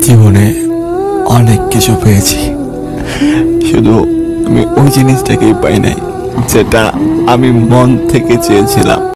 জীবনে অনেক কিছু পেয়েছি, শুধু আমি ওই জিনিসটাকেই পাই নাই যেটা আমি মন থেকে চেয়েছিলাম।